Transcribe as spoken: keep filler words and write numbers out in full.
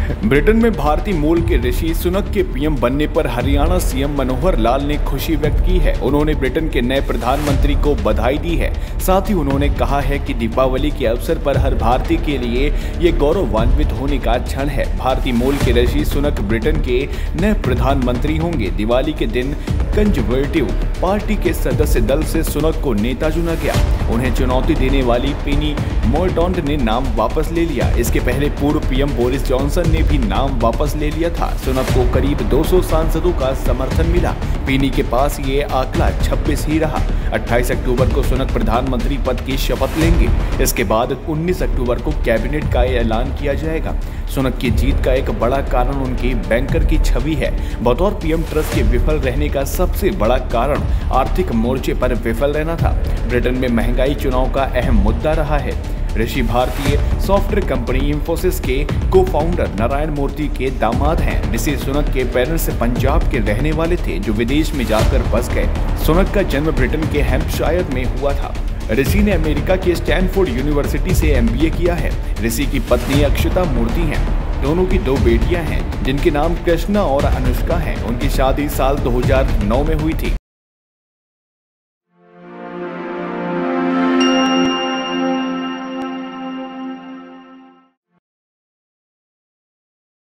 Britain में भारतीय मूल के ऋषि सुनक के पीएम बनने पर हरियाणा सीएम मनोहर लाल ने खुशी व्यक्त की है। उन्होंने ब्रिटेन के नए प्रधानमंत्री को बधाई दी है। साथ ही उन्होंने कहा है कि दीपावली के अवसर पर हर भारतीय के लिए ये गौरवान्वित होने का क्षण है। भारतीय मूल के ऋषि सुनक ब्रिटेन के नए प्रधानमंत्री होंगे। दिवाली के दिन कंजर्वेटिव पार्टी के सदस्य दल से सुनक को नेता चुना गया। उन्हें चुनौती देने वाली पेनी मोरडॉन्ट ने नाम वापस ले लिया। इसके पहले पूर्व पीएम बोरिस जॉनसन ने भी नाम वापस ले लिया था। सुनक को करीब दो सौ सांसदों का समर्थन मिला। पेनी के पास ये आंकड़ा छब्बीस ही रहा। अट्ठाईस अक्टूबर को सुनक प्रधानमंत्री पद की शपथ लेंगे। इसके बाद उन्नीस अक्टूबर को कैबिनेट का ऐलान किया जाएगा। सुनक की जीत का एक बड़ा कारण उनकी बैंकर की छवि है। बतौर पीएम ट्रस्ट के विफल रहने का सबसे बड़ा कारण आर्थिक मोर्चे पर विफल रहना था। ब्रिटेन में महंगाई चुनाव का अहम मुद्दा रहा है। ऋषि भारतीय सॉफ्टवेयर कंपनी इंफोसिस के को फाउंडर नारायण मूर्ति के दामाद हैं। ऋषि सुनक के पेरेंट्स पंजाब के रहने वाले थे जो विदेश में जाकर बस गए। सुनक का जन्म ब्रिटेन के हैम्पशायर में हुआ था। ऋषि ने अमेरिका की स्टैनफोर्ड यूनिवर्सिटी से एमबीए किया है। ऋषि की पत्नी अक्षता मूर्ति हैं। दोनों की दो बेटियां हैं जिनके नाम कृष्णा और अनुष्का हैं। उनकी शादी साल दो हज़ार नौ में हुई थी।